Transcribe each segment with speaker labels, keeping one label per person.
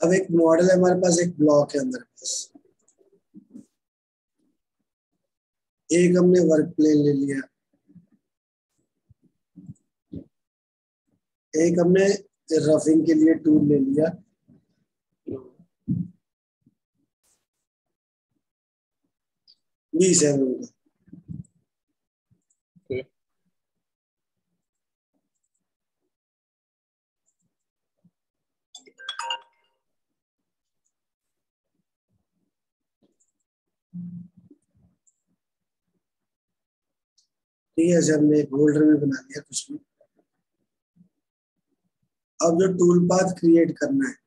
Speaker 1: अब एक मॉडल है हमारे पास, एक ब्लॉक है अंदर पास, एक हमने वर्क प्लेन ले लिया, एक हमने रफिंग के लिए टूल ले लिया, बीस है उनका। ठीक है, ऐसे हमने एक होल्डर में बना लिया कुछ भी। अब जो टूल पाथ क्रिएट करना है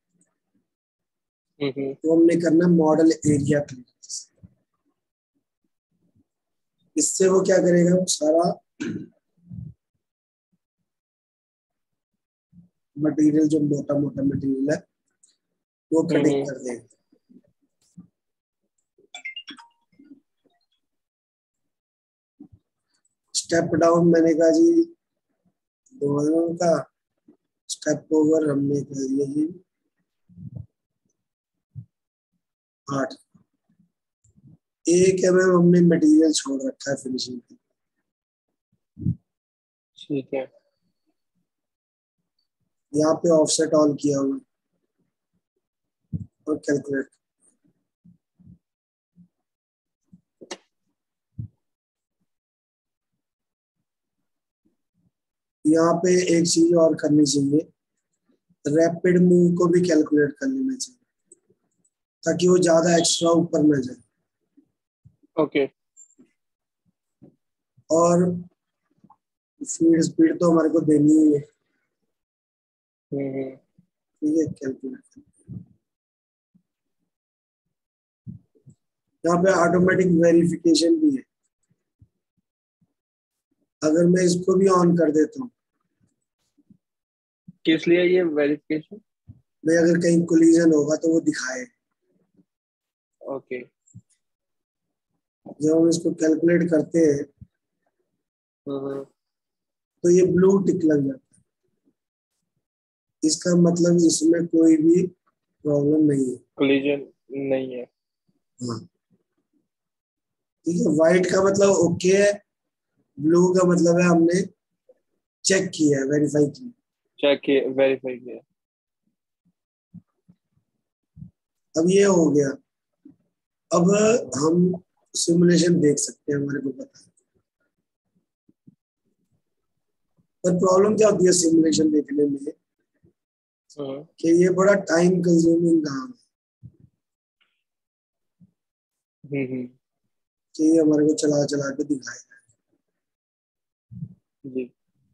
Speaker 1: तो हमने करना मॉडल एरिया क्लियर। इससे वो क्या करेगा, वो सारा मटेरियल जो मोटा मोटा मटेरियल है वो कटिंग कर देगा। स्टेप डाउन मैंने कहा जी 2 का, स्टेप ओवर हमने कर दिया जी 8। 1 mm हमने मटेरियल छोड़ रखा है फिनिशिंग के।
Speaker 2: ठीक है,
Speaker 1: यहाँ पे ऑफसेट ऑन किया हुआ और कैलकुलेट। यहाँ पे एक चीज और करनी चाहिए, रैपिड मूव को भी कैलकुलेट कर लेना चाहिए ताकि वो ज्यादा एक्स्ट्रा ऊपर न जाए।
Speaker 2: ओके।
Speaker 1: और फीड स्पीड तो हमारे को देनी ही है। ठीक है, कैलकुलेट। यहाँ पे ऑटोमेटिक वेरिफिकेशन भी है। अगर मैं इसको भी ऑन कर देता हूँ,
Speaker 2: किस लिए ये वेरिफिकेशन?
Speaker 1: मैं अगर कहीं कोलिजन होगा तो वो दिखाए।
Speaker 2: ओके।
Speaker 1: जब हम इसको कैलकुलेट करते हैं तो ये ब्लू टिक लग जाता है, इसका मतलब इसमें कोई भी प्रॉब्लम नहीं है,
Speaker 2: कोलिजन नहीं है।
Speaker 1: हाँ ठीक है। व्हाइट का मतलब ओके है, ब्लू का मतलब है हमने चेक किया है, वेरीफाई किया।
Speaker 2: चेक किया, वेरीफाई किया।
Speaker 1: अब ये हो गया। अब हम सिमुलेशन देख सकते हैं, हमारे को पता है। पर प्रॉब्लम क्या होती है सिमुलेशन देखने में कि ये बड़ा टाइम कंज्यूमिंग काम है कि ये हमारे को चला चला के दिखाएगा।
Speaker 2: जी।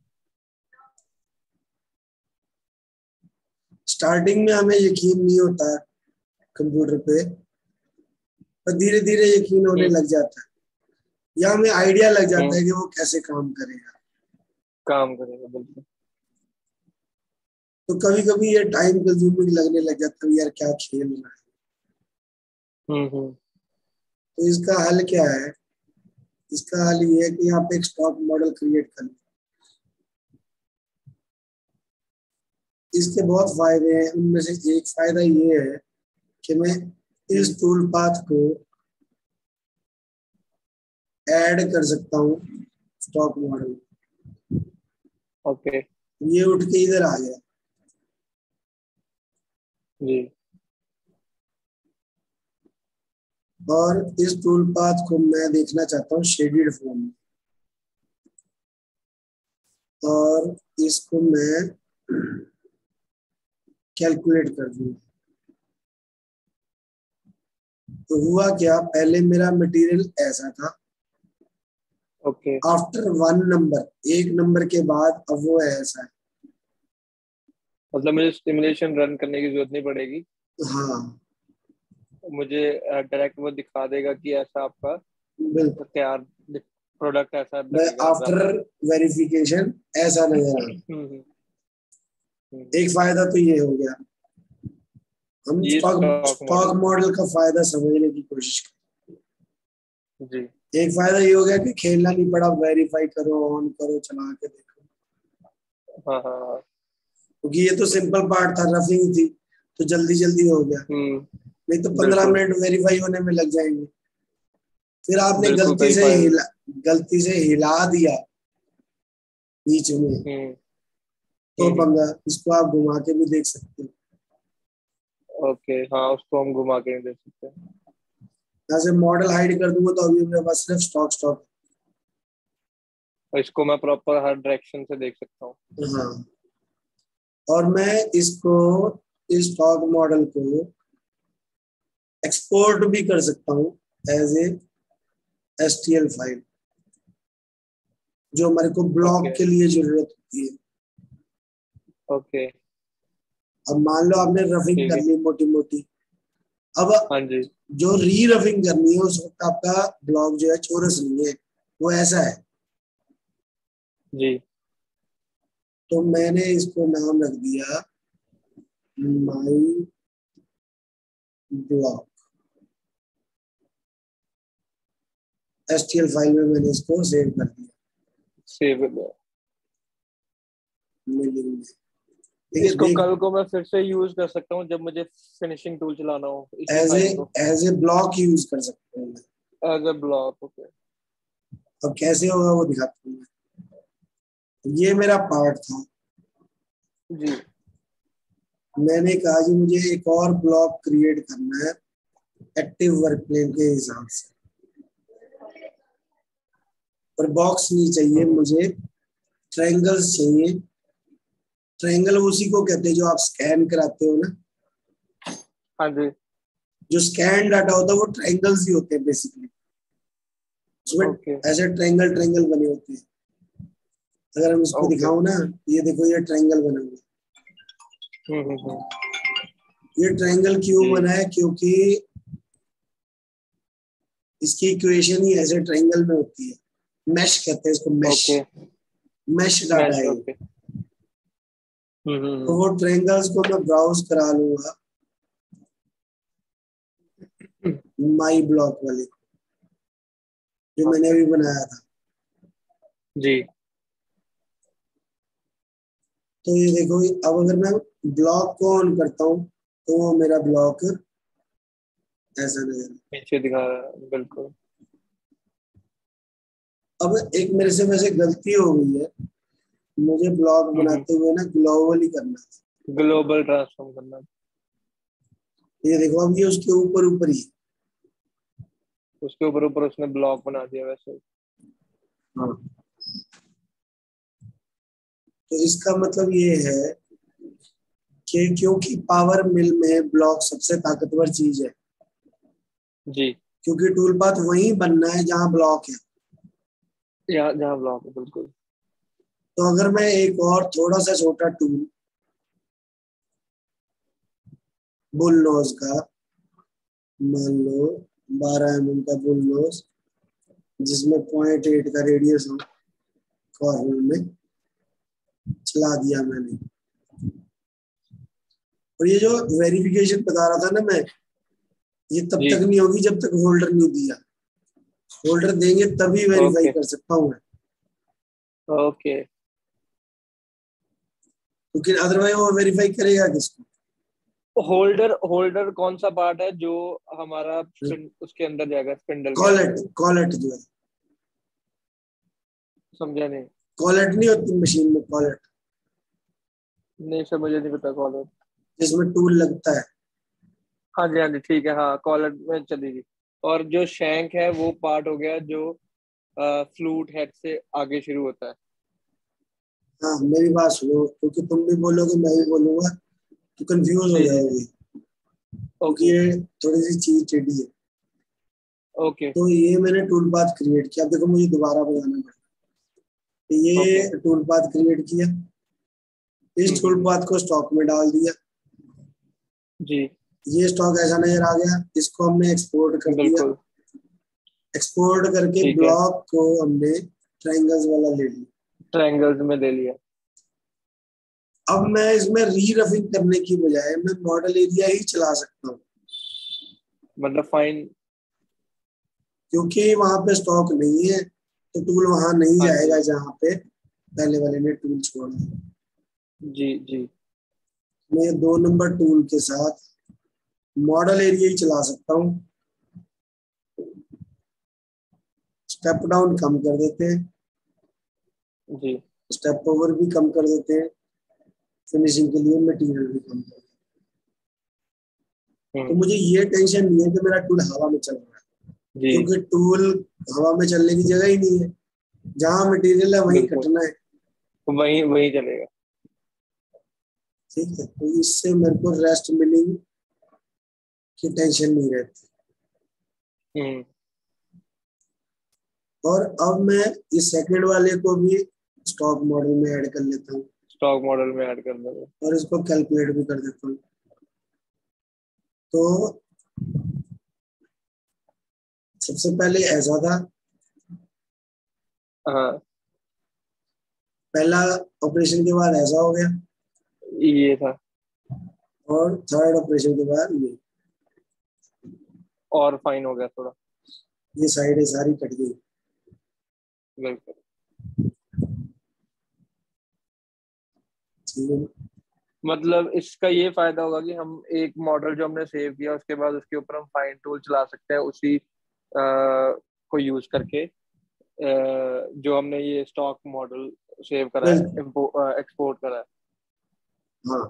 Speaker 1: स्टार्टिंग में हमें यकीन नहीं होता कंप्यूटर पे, पर धीरे धीरे यकीन होने लग जाता है, या हमें आइडिया लग जाता है कि वो कैसे काम करेगा।
Speaker 2: बिल्कुल।
Speaker 1: तो कभी कभी ये टाइम कंज्यूमिंग लगने लग जाता है, यार क्या खेल रहा है। तो इसका हल क्या है? इसका हल ये है कि यहाँ पे एक स्टॉक मॉडल क्रिएट कर लो। इसके बहुत फायदे हैं, उनमें से एक फायदा ये है कि मैं इस टूल पाथ को ऐड कर सकता हूँ स्टॉक मॉडल।
Speaker 2: ओके।
Speaker 1: ये उठ के इधर आ गया
Speaker 2: जी।
Speaker 1: और इस टूल पाथ को मैं देखना चाहता हूँ शेडेड फॉर्म में, और इसको मैं कैलकुलेट कर दूंगा। तो हुआ क्या, पहले मेरा मटेरियल ऐसा था,
Speaker 2: ओके।
Speaker 1: आफ्टर 1 नंबर, 1 नंबर के बाद अब वो ऐसा है।
Speaker 2: मतलब मुझे सिमुलेशन रन करने की जरूरत नहीं पड़ेगी,
Speaker 1: हाँ
Speaker 2: मुझे डायरेक्ट वो दिखा देगा कि ऐसा आपका
Speaker 1: बिल्कुल,
Speaker 2: तैयार प्रोडक्ट ऐसा लगेगा
Speaker 1: आफ्टर
Speaker 2: रफ।
Speaker 1: वेरिफिकेशन ऐसा नजर आ। एक फायदा तो ये हो गया। हम
Speaker 2: ये स्टॉक
Speaker 1: स्टॉक
Speaker 2: मॉडल।
Speaker 1: मॉडल का फायदा समझने की कोशिश करें।
Speaker 2: जी।
Speaker 1: एक फायदा ये हो गया कि खेलना नहीं पड़ा, वेरीफाई करो, ऑन करो, चला के देखो।
Speaker 2: हाँ हाँ हाँ।
Speaker 1: क्योंकि ये तो सिंपल पार्ट था, रफिंग थी, तो जल्दी जल्दी हो गया, नहीं तो 15 मिनट वेरीफाई होने में लग जाएंगे। फिर आपने गलती से हिला दिया बीच में, तो पंगा। इसको आप घुमा के भी देख सकते हो।
Speaker 2: ओके, हाँ उसको हम घुमा के देख सकते हैं।
Speaker 1: यहाँ से मॉडल हाइड कर दूंगा तो अभी मेरे पास सिर्फ स्टॉक।
Speaker 2: इसको मैं प्रॉपर हर डायरेक्शन से देख सकता हूँ।
Speaker 1: हाँ, और मैं इसको, इस स्टॉक मॉडल को एक्सपोर्ट भी कर सकता हूँ एज ए STL फाइल, जो हमारे को ब्लॉक के लिए जरूरत होती है।
Speaker 2: ओके,
Speaker 1: अब मान लो आपने रफिंग कर ली मोटी मोटी, अब
Speaker 2: हाँ जी,
Speaker 1: जो री रफिंग करनी है उस वक्त आपका ब्लॉक जो है चौरस नहीं है, वो ऐसा है
Speaker 2: जी।
Speaker 1: तो मैंने इसको नाम रख दिया माई ब्लॉक। STL फाइल में मैंने इसको सेव कर दिया।
Speaker 2: इसको कल को मैं फिर से यूज कर सकता हूँ जब मुझे फिनिशिंग टूल चलाना हो।
Speaker 1: एज ए ब्लॉक यूज कर सकते हैं,
Speaker 2: एज ए ब्लॉक। ओके,
Speaker 1: अब कैसे होगा वो दिखाता हूँ। ये मेरा पार्ट था
Speaker 2: जी।
Speaker 1: मैंने कहा जी मुझे एक और ब्लॉक क्रिएट करना है एक्टिव वर्क प्लेन के हिसाब से, पर बॉक्स नहीं चाहिए मुझे, ट्रायंगल्स चाहिए। ट्रायंगल उसी को कहते हैं जो आप स्कैन कराते हो ना।
Speaker 2: हाँ जी।
Speaker 1: जो स्कैन डाटा होता है वो ट्रायंगल्स ही होते हैं बेसिकली, उसमें ऐसे ट्रायंगल बने होते हैं। अगर हम इसको दिखाऊं ना, ये देखो ये ट्रायंगल बना हुआ। ये ट्रायंगल क्यों बना है? क्योंकि इसकी इक्वेशन ही ऐसे ट्रायंगल में होती है। मैश कहते हैं इसको, मैश डाटा है। तो वो ट्रायंगल्स को मैं ब्राउज करा लूंगा माई ब्लॉक वाले जो मैंने अभी बनाया था
Speaker 2: जी।
Speaker 1: तो ये देखो, अब अगर मैं ब्लॉक को ऑन करता हूँ तो वो मेरा ब्लॉक ऐसा नजर
Speaker 2: पीछे दिखा रहा है। बिल्कुल।
Speaker 1: अब एक मेरे से वैसे गलती हो गई है, मुझे ब्लॉक बनाते हुए ना ग्लोबल ही करना था,
Speaker 2: ग्लोबल ट्रांसफॉर्म करना।
Speaker 1: ये देखो अब ये उसके ऊपर ही,
Speaker 2: उसके ऊपर उसने ब्लॉक बना दिया वैसे।
Speaker 1: हाँ। तो इसका मतलब ये है कि क्योंकि पावर मिल में ब्लॉक सबसे ताकतवर चीज है
Speaker 2: जी,
Speaker 1: क्योंकि टूल पाथ वहीं बनना है जहां ब्लॉक है,
Speaker 2: जहाँ ब्लॉक है। बिल्कुल।
Speaker 1: तो अगर मैं एक और थोड़ा सा छोटा टूल बुल नोज का, मान लो 12 mm का बुल नोज जिसमें 0.8 का रेडियस हो, कॉर्नर में चला दिया मैंने। और ये जो वेरिफिकेशन बता रहा था ना मैं, ये तब तक नहीं होगी जब तक होल्डर नहीं दिया। होल्डर देंगे तभी वेरीफाई कर सकता हूँ मैं।
Speaker 2: ओके।
Speaker 1: क्योंकि अदरवाइज वो वेरीफाई करेगा किसको?
Speaker 2: होल्डर कौन सा पार्ट है जो हमारा उसके अंदर जाएगा स्पिंडल के?
Speaker 1: कॉलेट जो है,
Speaker 2: समझा नहीं।
Speaker 1: कॉलेट नहीं होती मशीन में, कॉलेट
Speaker 2: नहीं सर, मुझे नहीं पता कॉलेट।
Speaker 1: जिसमें टूल लगता है।
Speaker 2: हाँ जी, हाँ जी, ठीक है। हाँ, कॉलेट में चलेगी। और जो शैंक है वो पार्ट हो गया जो फ्लूट हेड से आगे शुरू होता है।
Speaker 1: हाँ, मेरी बात सुनो, क्योंकि तुम भी बोलोगे मैं भी बोलूंगा तो कंफ्यूज हो जाओगे, क्योंकि ये थोड़ी सी चीज टेढ़ी है। तो ये मैंने टूल पाथ क्रिएट किया, देखो मुझे दोबारा बनाना पड़ेगा। तो ये टूल पाथ क्रिएट किया, इस टूल पाथ को स्टॉक में डाल दिया
Speaker 2: जी। ये
Speaker 1: स्टॉक ऐसा नजर आ गया। इसको हमने एक्सपोर्ट कर दिया, एक्सपोर्ट करके ब्लॉक को हमने ट्रायंगल्स वाला ले लिया,
Speaker 2: ट्रायंगल्स में ले लिया।
Speaker 1: अब मैं इसमें री रफिंग करने की बजाय मैं मॉडल एरिया ही चला सकता हूँ,
Speaker 2: मतलब फाइन,
Speaker 1: क्योंकि वहां पे स्टॉक नहीं है तो टूल वहां नहीं जाएगा जहां पे पहले वाले ने टूल छोड़ा।
Speaker 2: जी जी।
Speaker 1: मैं 2 नंबर टूल के साथ मॉडल एरिया ही चला सकता हूँ। स्टेप डाउन कम कर देते हैं
Speaker 2: जी,
Speaker 1: स्टेप ओवर भी कम कर देते हैं, फिनिशिंग के लिए मटेरियल भी कम कर देते हैं। तो मुझे ये टेंशन नहीं है कि मेरा टूल हवा में चल रहा है, क्योंकि टूल हवा में चलने की जगह ही नहीं है। जहां मटेरियल है वहीं कटना है,
Speaker 2: वहीं वहीं चलेगा।
Speaker 1: ठीक है। तो इससे मेरे को रेस्ट मिलिंग की टेंशन नहीं रहती। और अब मैं इस सेकंड वाले को भी स्टॉक मॉडल में ऐड कर लेता हूँ,
Speaker 2: स्टॉक मॉडल में ऐड कर देंगे
Speaker 1: और इसको कैलकुलेट भी कर देता हूँ। तो सबसे पहले ऐसा था,
Speaker 2: हाँ,
Speaker 1: पहला ऑपरेशन के बाद ऐसा हो गया,
Speaker 2: ये था,
Speaker 1: और थर्ड ऑपरेशन के बाद ये,
Speaker 2: और फाइन हो गया थोड़ा।
Speaker 1: ये साइडें सारी कट गई।
Speaker 2: बिल्कुल,
Speaker 1: ठीक है।
Speaker 2: मतलब इसका ये फायदा होगा कि हम एक मॉडल जो हमने सेव किया उसके बाद उसके ऊपर हम फाइन टूल चला सकते हैं उसी को यूज करके, जो हमने ये स्टॉक मॉडल सेव करा है, एक्सपोर्ट करा है।
Speaker 1: हाँ,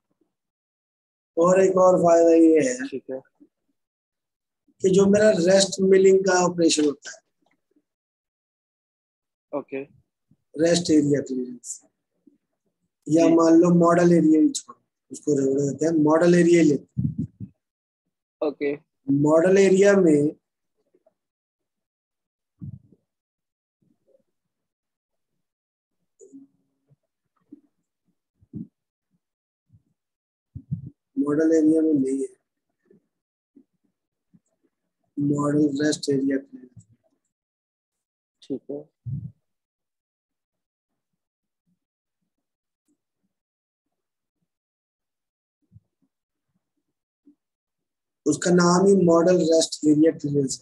Speaker 1: और एक और फायदा ये है
Speaker 2: ठीक है।
Speaker 1: कि जो मेरा रेस्ट मिलिंग का ऑपरेशन होता है,
Speaker 2: ओके,
Speaker 1: रेस्ट एरिया क्लियरेंस, या मान लो मॉडल एरिया ही छोड़ो, उसको रेवड़ देते हैं, मॉडल एरिया लेते हैं।
Speaker 2: ओके,
Speaker 1: मॉडल एरिया में नहीं है मॉडल रेस्ट एरिया क्लियरेंस।
Speaker 2: ठीक है।
Speaker 1: उसका नाम ही मॉडल रेस्ट एरिया क्लियरेंस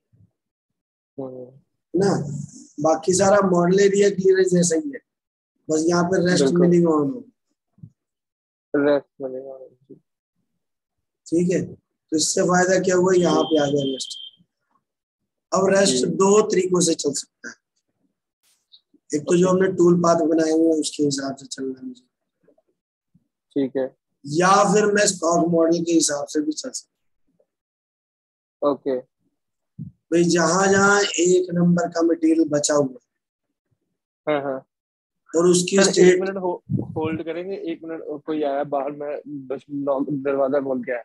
Speaker 1: है ना। बाकी सारा मॉडल एरिया क्लियरेंस जैसा ही है, बस यहाँ पे रेस्ट मिलिंग ऑन हो,
Speaker 2: रेस्ट मिलेगा।
Speaker 1: ठीक है। तो इससे फायदा क्या हुआ, यहाँ पे आ गया रेस्ट। अब रेस्ट दो तरीकों से चल सकता है। एक तो जो हमने टूल पाथ बनाए हुए हैं उसके हिसाब से चलना है मुझे,
Speaker 2: ठीक है।
Speaker 1: या फिर मैं स्टॉक मॉडल के हिसाब से भी चल सकता।
Speaker 2: ओके,
Speaker 1: भाई जहां जहां 1 नंबर का मटेरियल बचा हुआ
Speaker 2: हाँ हाँ।
Speaker 1: और उसकी
Speaker 2: सर एक
Speaker 1: स्टेट,
Speaker 2: मिनट होल्ड करेंगे, 1 मिनट, कोई आया बाहर, मैं बस दरवाजा खोल के आया।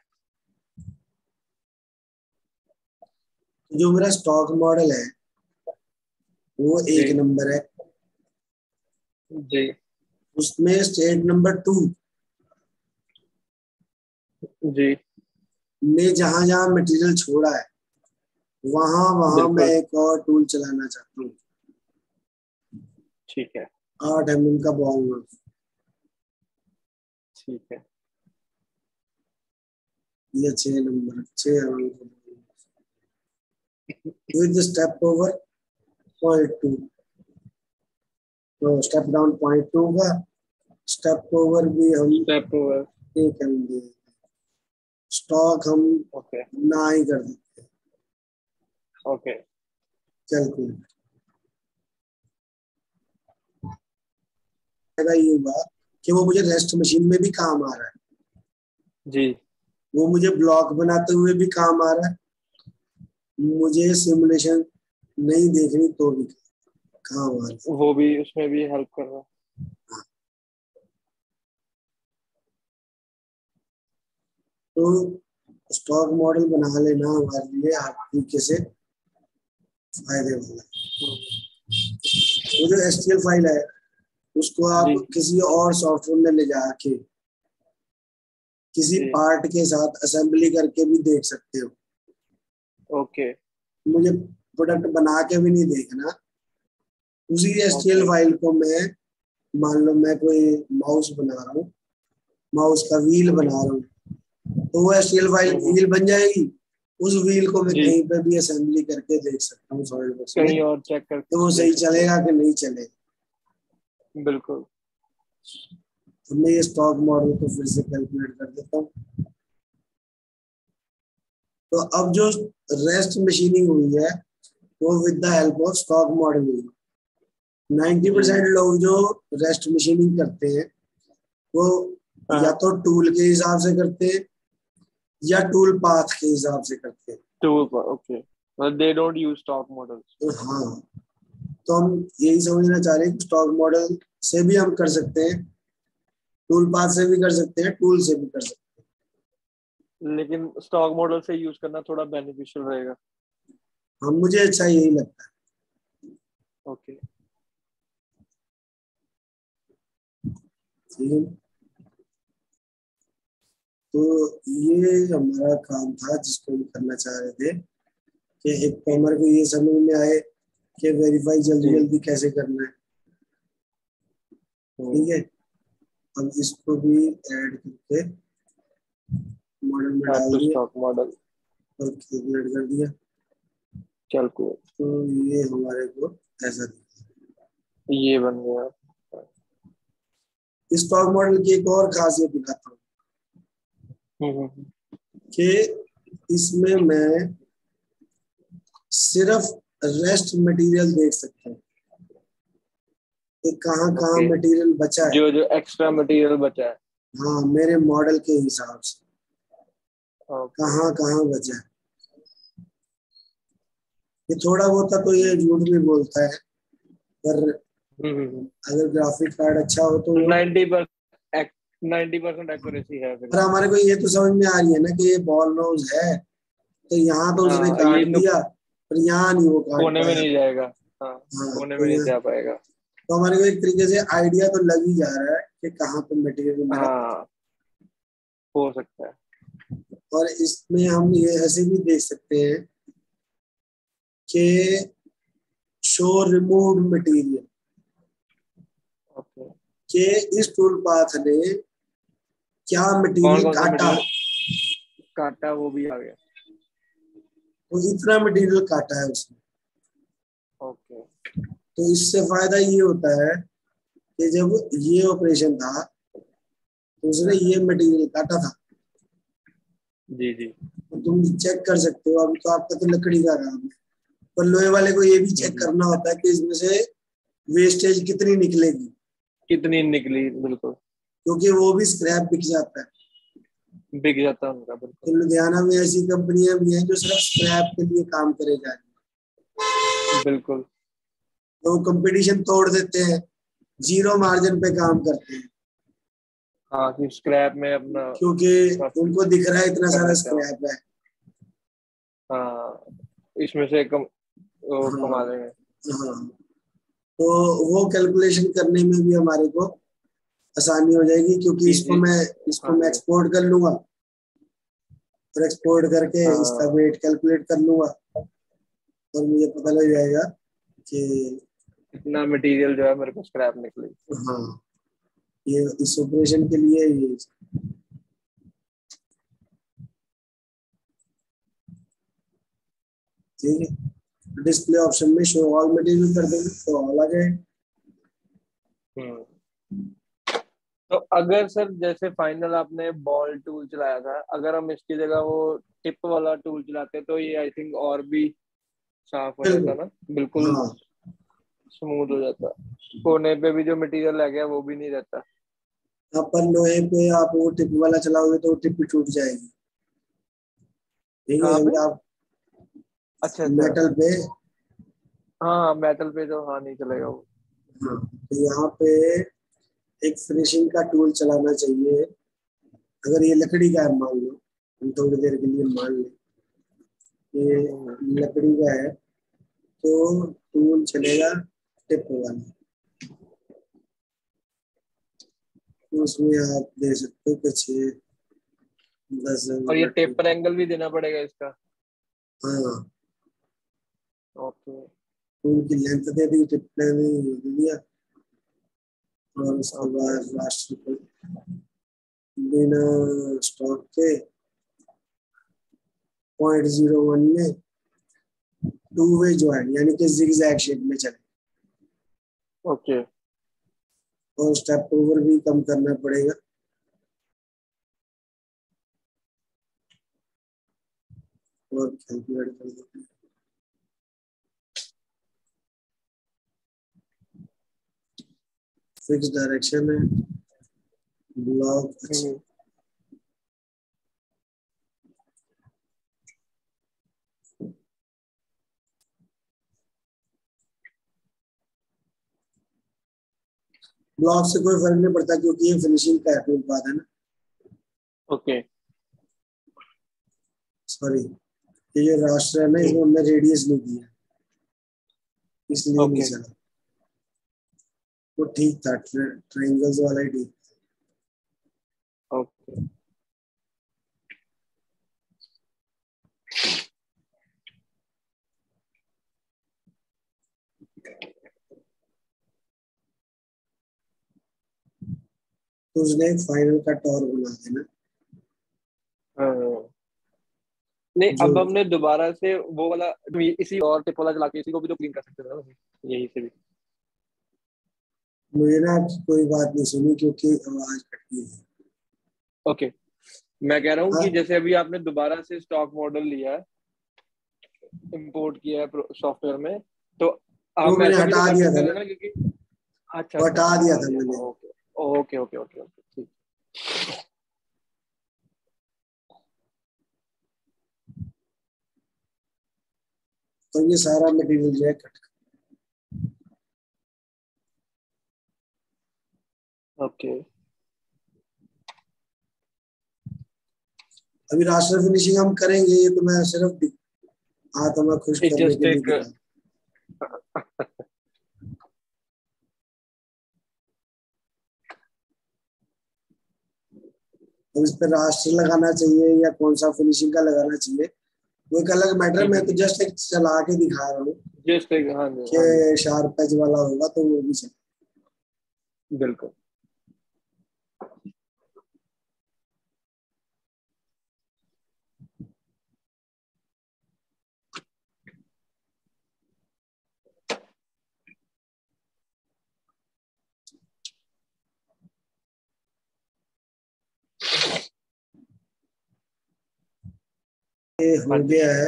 Speaker 1: जो मेरा स्टॉक मॉडल है वो
Speaker 2: जी
Speaker 1: 1 नंबर है,
Speaker 2: जी
Speaker 1: उसमें स्टेट नंबर 2
Speaker 2: जी,
Speaker 1: ने जहां जहां मटेरियल छोड़ा है वहां वहां मैं
Speaker 2: बिल्कुल,
Speaker 1: एक और टूल चलाना चाहता हूँ।
Speaker 2: ठीक है,
Speaker 1: 8 mm का बॉल,
Speaker 2: ठीक है,
Speaker 1: ये 6 with the step over 0.2, तो स्टेप डाउन 0.2 का, स्टेप ओवर भी हम
Speaker 2: स्टेप ओवर,
Speaker 1: 1 mm, स्टॉक हम
Speaker 2: ओके
Speaker 1: ना ही कर देते,
Speaker 2: ओके,
Speaker 1: कैलकुलेट। ये हुआ कि वो मुझे रेस्ट मशीन में भी काम आ रहा है,
Speaker 2: जी,
Speaker 1: वो मुझे ब्लॉक बनाते हुए भी काम आ रहा है, मुझे सिमुलेशन नहीं देखनी तो भी काम आ रहा है।
Speaker 2: वो भी उसमें भी हेल्प कर रहा है।
Speaker 1: तो स्टॉक मॉडल बना लेना हमारे लिए हर तरीके से फायदे वाला है। वो जो STL फाइल है उसको आप
Speaker 2: जी
Speaker 1: किसी और सॉफ्टवेयर में ले जाके किसी
Speaker 2: जी,
Speaker 1: पार्ट के साथ असेंबली करके भी देख सकते हो।
Speaker 2: ओके
Speaker 1: मुझे प्रोडक्ट बना के भी नहीं देखना, उसी STL
Speaker 2: ओके,
Speaker 1: फाइल को मैं, मान लो मैं कोई माउस बना रहा हूँ, माउस का व्हील बना रहा हूँ, तो वो STL फाइल व्हील बन जाएगी, उस व्हील को मैं
Speaker 2: जी,
Speaker 1: कहीं पे भी असेंबली करके देख सकता हूँ सॉलिडवर्क्स में,
Speaker 2: कहीं और चेक
Speaker 1: तो वो
Speaker 2: करके देख
Speaker 1: सही
Speaker 2: सकते हैं।
Speaker 1: चलेगा कि नहीं चलेगा।
Speaker 2: बिल्कुल,
Speaker 1: अब मैं ये स्टॉक मॉडल को फिर से कैलकुलेट कर देता हूँ। तो अब जो रेस्ट मशीनिंग हुई है वो with the help of stock model हुई। 90% लोग जो रेस्ट मशीनिंग करते हैं वो या तो टूल के हिसाब से करते हैं या टूल पाथ के हिसाब से करते हैं।
Speaker 2: Okay, but they don't use stock models.
Speaker 1: हाँ, तो हम यही समझना चाह रहे हैं कि स्टॉक मॉडल से भी हम कर सकते हैं, टूल पाथ से भी कर सकते हैं, टूल से भी कर सकते
Speaker 2: हैं, लेकिन स्टॉक मॉडल से यूज करना थोड़ा बेनिफिशियल रहेगा।
Speaker 1: हाँ, मुझे अच्छा यही लगता है।
Speaker 2: ओके,
Speaker 1: ठीक है, तो ये हमारा काम था जिसको हम करना चाह रहे थे कि एक तो हमारे को ये समझ में आए कि वेरीफाई जल्दी जल्दी कैसे करना है। ठीक है, अब इसको भी ऐड करके मॉडल में डाल दिया
Speaker 2: स्टॉक मॉडल
Speaker 1: और कैलकुलेट कर दिया।
Speaker 2: कैलकुलेट,
Speaker 1: तो ये हमारे को ऐसा दिखा,
Speaker 2: ये बन गया।
Speaker 1: स्टॉक मॉडल की एक और खासियत दिखाता हूँ कि इसमें मैं सिर्फ रेस्ट मटेरियल देख सकता हूँ कि कहाँ कहाँ मटेरियल बचा है,
Speaker 2: जो जो एक्स्ट्रा मटेरियल बचा है।
Speaker 1: हाँ, मेरे मॉडल के हिसाब से कहाँ कहाँ बचा है। ये थोड़ा बहुत तो ये झूठ भी बोलता है, पर अगर ग्राफिक कार्ड अच्छा हो तो
Speaker 2: 90% एक्यूरेसी है।
Speaker 1: पर हमारे को ये तो समझ में आ रही है ना कि ये बॉल नोज है, तो यहाँ तो उसने काट दिया पर यहाँ नहीं वो काट
Speaker 2: कोने में
Speaker 1: पाया।
Speaker 2: नहीं जाएगा। हाँ,
Speaker 1: हाँ,
Speaker 2: कोने
Speaker 1: तो
Speaker 2: में नहीं जा पाएगा।
Speaker 1: तो हमारे को एक तरीके से आइडिया तो लग ही जा रहा है कि कहाँ पे मटेरियल मेरा
Speaker 2: हो सकता है।
Speaker 1: और इसमें हम ये ऐसे भी देख सकते हैं कि शो रिमूव्ड मटेरियल के इस टूल पाथ ने क्या मटेरियल
Speaker 2: काटा वो भी आ गया।
Speaker 1: तो इतना मटेरियल काटा है उसने। तो इससे फायदा ये होता है कि जब ये ऑपरेशन था तो उसने ये मटेरियल काटा था।
Speaker 2: जी जी,
Speaker 1: तो तुम चेक कर सकते हो, अभी तो आपका तो लकड़ी का काम है, पर लोहे वाले को ये भी चेक करना होता है कि इसमें से वेस्टेज कितनी निकलेगी,
Speaker 2: कितनी निकली। बिल्कुल,
Speaker 1: क्योंकि वो भी स्क्रैप बिक जाता है
Speaker 2: उनका। बिल्कुल,
Speaker 1: तो लुधियाना में ऐसी कंपनियां भी हैं जो सिर्फ स्क्रैप के लिए काम करे जा रही है।
Speaker 2: बिल्कुल,
Speaker 1: तो कंपटीशन तोड़ देते हैं, जीरो मार्जिन पे काम करते हैं।
Speaker 2: हाँ, कि स्क्रैप में अपना,
Speaker 1: क्योंकि उनको दिख रहा है इतना सारा स्क्रैप है।
Speaker 2: हाँ, इसमें से कमा लेंगे।
Speaker 1: हाँ, तो वो कैलकुलेशन करने में भी हमारे को आसानी हो जाएगी, क्योंकि इसको मैं एक्सपोर्ट कर लूंगा और एक्सपोर्ट करके इसका वेट कैलकुलेट कर लूंगा और मुझे पता लग जाएगा कि
Speaker 2: इतना मटेरियल जो है मेरे को स्क्रैप निकले।
Speaker 1: हाँ, ये इस ऑपरेशन के लिए ये ठीक है। डिस्प्ले ऑप्शन में शो ऑल मटेरियल कर देंगे तो ऑल आ जाएगा।
Speaker 2: तो अगर सर जैसे फाइनल आपने बॉल टूल चलाया था, अगर हम इसकी जगह वो टिप वाला टूल चलाते तो ये आई थिंक और भी साफ हो जाता ना। बिल्कुल,
Speaker 1: हाँ,
Speaker 2: स्मूथ हो जाता। कोने पे भी जो मटेरियल लग गया वो भी नहीं रहता।
Speaker 1: पर लोहे पे आप वो टिप वाला चलाओगे तो टिप भी टूट जाएगी। ठीक है, आप
Speaker 2: अच्छा
Speaker 1: मेटल पे,
Speaker 2: हाँ, मेटल पे तो हाँ नहीं चलेगा वो।
Speaker 1: हाँ, तो यहाँ पे एक फिनिशिंग का टूल चलाना चाहिए। अगर ये लकड़ी का है, मान लो हम थोड़ी देर के लिए मान लें ये लकड़ी का है, तो टूल चलेगा टिप वाला। तो उसमें आप दे सकते हो कि 6-10।
Speaker 2: और ये टेपर एंगल भी देना पड़ेगा इसका।
Speaker 1: हाँ,
Speaker 2: ओके,
Speaker 1: टूल की लेंथ दे दी, टिप दे दिया और उसके बाद लास्ट बिना स्टॉक के 0.01 में टू वे ज्वाइन यानी कि जिगजैग शेप में चले।
Speaker 2: ओके,
Speaker 1: और स्टेप ओवर भी कम करना पड़ेगा। और कैलकुलेट कर देते हैं। फिक्स डायरेक्शन है, ब्लॉक ब्लॉक से कोई फर्क नहीं पड़ता क्योंकि ये फिनिशिंग का उत्पाद है ना।
Speaker 2: ओके
Speaker 1: सॉरी, ये जो रास्टर है ना इसमें हमने रेडियस नहीं दिया इसलिए नहीं चला। वो ठीक था, ट्रायंगल्स वाला ही ठीक।
Speaker 2: ओके
Speaker 1: तो उसने एक फाइनल का टॉर बना देना।
Speaker 2: नहीं, अब हमने दोबारा से वो वाला इसी और टिप वाला चला के इसी को भी तो क्लीन कर सकते थे ना यही से भी।
Speaker 1: मुझे ना कोई बात नहीं सुनी क्योंकि आवाज कट गई है।
Speaker 2: ओके मैं कह रहा हूँ कि जैसे अभी आपने दोबारा से स्टॉक मॉडल लिया है, इंपोर्ट किया है सॉफ्टवेयर में, तो
Speaker 1: वो
Speaker 2: हम
Speaker 1: मैंने
Speaker 2: ऐसा भी तो
Speaker 1: हटा
Speaker 2: कर
Speaker 1: दिया
Speaker 2: सकते
Speaker 1: था
Speaker 2: थे
Speaker 1: ना,
Speaker 2: ना, क्योंकि अच्छा
Speaker 1: वो
Speaker 2: अच्छा
Speaker 1: हटा दिया
Speaker 2: हटा
Speaker 1: था
Speaker 2: दिया था।
Speaker 1: मैंने।
Speaker 2: Okay okay okay okay okay ठीक।
Speaker 1: तो ये सारा मटेरियल जो है कट।
Speaker 2: ओके
Speaker 1: अभी रास्टर फिनिशिंग हम करेंगे, ये तो मैं सिर्फ हाथ में खुश करने
Speaker 2: जस्ट
Speaker 1: के लिए
Speaker 2: एक
Speaker 1: दिखा। अब इस पर रास्टर लगाना चाहिए या कौन सा फिनिशिंग का लगाना चाहिए वो एक अलग मैटर। मैं तो जस्ट एक चला के दिखा रहा हूँ
Speaker 2: जस्ट एक हाँ जी
Speaker 1: कि शार्प एज वाला होगा तो वो भी चले।
Speaker 2: बिल्कुल।
Speaker 1: ये हो गया है,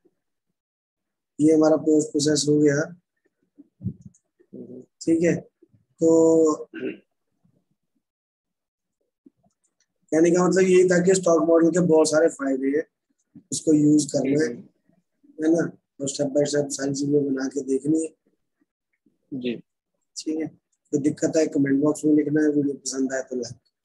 Speaker 1: ये हमारा पोस्ट प्रोसेस हो गया। ठीक है, तो कहने का मतलब यही था कि स्टॉक मॉडल के बहुत सारे फायदे हैं, उसको यूज करना है ना, और स्टेप बाय स्टेप सारी चीजें बना के देखनी है
Speaker 2: जी।
Speaker 1: ठीक है। तो दिक्कत है कमेंट बॉक्स में लिखना है, वीडियो पसंद आए तो लाइक